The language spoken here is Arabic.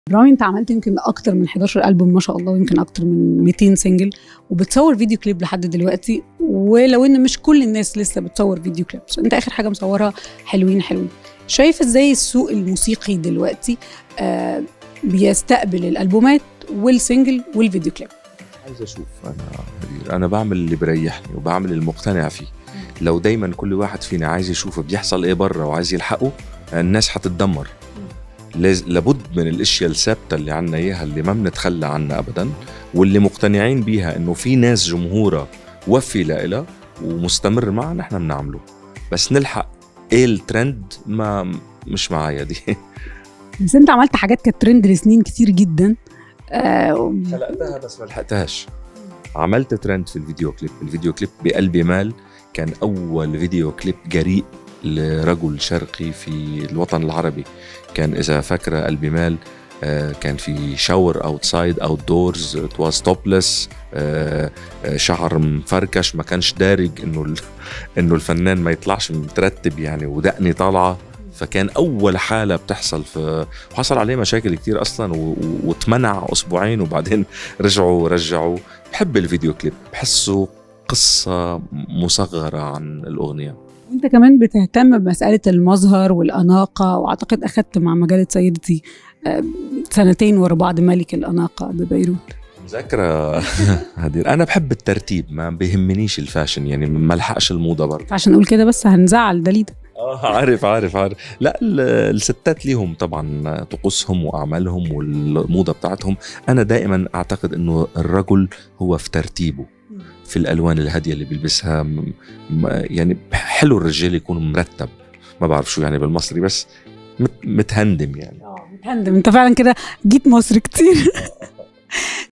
رامي، انت عملت يمكن اكتر من 11 ألبوم ما شاء الله، ويمكن اكتر من 200 سنجل، وبتصور فيديو كليب لحد دلوقتي. ولو ان مش كل الناس لسه بتصور فيديو كليبس، انت اخر حاجه مصورها حلوين حلوين. شايف ازاي السوق الموسيقي دلوقتي بيستقبل الالبومات والسنجل والفيديو كليب؟ عايز اشوف انا بعمل اللي بريحني وبعمل المقتنع فيه. لو دايما كل واحد فينا عايز يشوف بيحصل ايه بره وعايز يلحقه، الناس هتتدمر. لابد من الاشياء الثابته اللي عنا اياها، اللي ما بنتخلى عنها ابدا، واللي مقتنعين بيها انه في ناس جمهورها وفي لها ومستمر معنا، احنا بنعمله. بس نلحق ايه الترند، ما مش معايا دي. بس انت عملت حاجات كانت ترند لسنين كتير جدا. خلقتها بس ما لحقتهاش. عملت ترند في الفيديو كليب بقلبي مال. كان اول فيديو كليب جريء لرجل شرقي في الوطن العربي. كان إذا فاكرة قلبي مال، كان في شاور اوتسايد اوت دورز، ات واز توبلس، شعر مفركش، ما كانش دارج انه الفنان ما يطلعش مترتب يعني، ودقني طالعه. فكان اول حاله بتحصل، وحصل عليه مشاكل كتير اصلا، واتمنع اسبوعين وبعدين رجعوا. بحب الفيديو كليب، بحسه قصه مصغره عن الاغنيه. انت كمان بتهتم بمسألة المظهر والأناقة، واعتقد اخدت مع مجلة سيدتي 2 ورا بعض ملك الأناقة ببيروت. مذاكرة هدير. أنا بحب الترتيب، ما بيهمنيش الفاشن يعني، ما لحقش الموضة برضه. عشان نقول كده بس هنزعل دليدا. عارف. لا، الستات ليهم طبعا طقوسهم وأعمالهم والموضة بتاعتهم. أنا دائما أعتقد أنه الرجل هو في ترتيبه، في الألوان الهادية اللي بيلبسها. يعني حلو الرجال يكون مرتب، ما بعرف شو يعني بالمصري، بس متهندم يعني. متهندم. انت فعلا كده جيت مصر كتير.